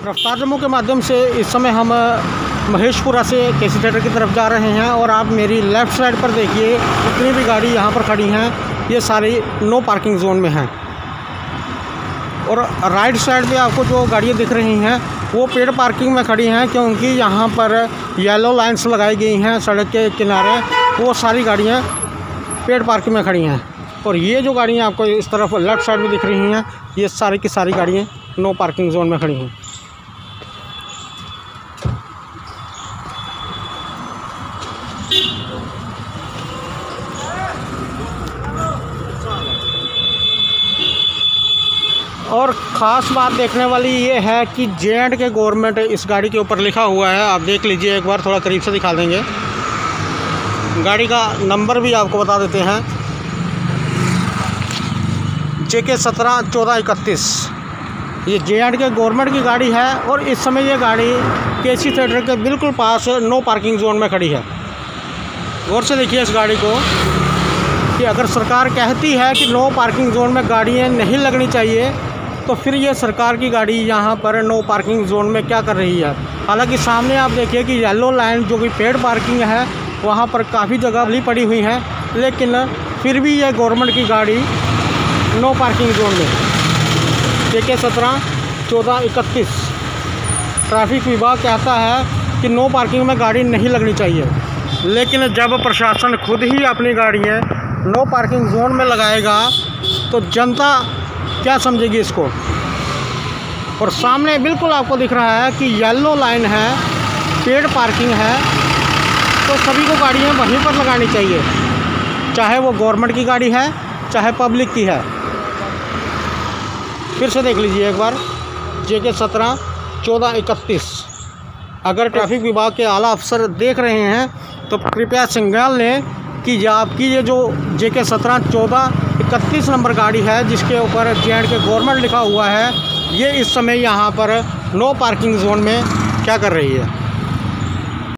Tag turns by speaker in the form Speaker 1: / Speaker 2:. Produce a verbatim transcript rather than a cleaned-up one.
Speaker 1: रफ्तार जम्मू के माध्यम से इस समय हम महेशपुरा से केसी थिएटर की तरफ जा रहे हैं और आप मेरी लेफ़्ट साइड पर देखिए जितनी भी गाड़ी यहाँ पर खड़ी हैं ये सारी नो पार्किंग जोन में हैं। और राइट साइड पे आपको जो गाड़ियाँ दिख रही हैं वो पेड पार्किंग में खड़ी हैं, क्योंकि यहाँ पर येलो लाइन्स लगाई गई हैं सड़क के किनारे। वो सारी गाड़ियाँ पेड पार्किंग में खड़ी हैं। और ये जो गाड़ियाँ आपको इस तरफ लेफ़्ट साइड में दिख रही हैं ये सारी की सारी गाड़ियाँ नो पार्किंग जोन में खड़ी हैं। और ख़ास बात देखने वाली ये है कि जे एंड के गवर्नमेंट इस गाड़ी के ऊपर लिखा हुआ है। आप देख लीजिए एक बार, थोड़ा करीब से दिखा देंगे। गाड़ी का नंबर भी आपको बता देते हैं, जे के सत्रह चौदह इकतीस। ये जे एंड के गवर्नमेंट की गाड़ी है और इस समय ये गाड़ी केसी थिएटर के बिल्कुल पास नो पार्किंग जोन में खड़ी है। गौर से देखिए इस गाड़ी को कि अगर सरकार कहती है कि नो पार्किंग जोन में गाड़ियाँ नहीं लगनी चाहिए तो फिर ये सरकार की गाड़ी यहाँ पर नो पार्किंग जोन में क्या कर रही है। हालांकि सामने आप देखिए कि येलो लाइन जो कि पेड पार्किंग है वहाँ पर काफ़ी जगह खाली पड़ी हुई है, लेकिन फिर भी ये गवर्नमेंट की गाड़ी नो पार्किंग जोन में जे के सत्रह चौदह इकतीस। ट्रैफिक विभाग कहता है कि नो पार्किंग में गाड़ी नहीं लगनी चाहिए, लेकिन जब प्रशासन खुद ही अपनी गाड़ियाँ नो पार्किंग जोन में लगाएगा तो जनता क्या समझेगी इसको। और सामने बिल्कुल आपको दिख रहा है कि येलो लाइन है, पेड पार्किंग है, तो सभी को गाड़ियाँ वहीं पर लगानी चाहिए, चाहे वो गवर्नमेंट की गाड़ी है चाहे पब्लिक की है। फिर से देख लीजिए एक बार, जे के सत्रह चौदह इकतीस। अगर ट्रैफिक विभाग के आला अफसर देख रहे हैं तो कृपया सिग्नल लें कि आपकी ये जो जे के सत्रह चौदह इकतीस नंबर गाड़ी है जिसके ऊपर जे एंड के गवर्नमेंट लिखा हुआ है, ये इस समय यहाँ पर नो पार्किंग जोन में क्या कर रही है।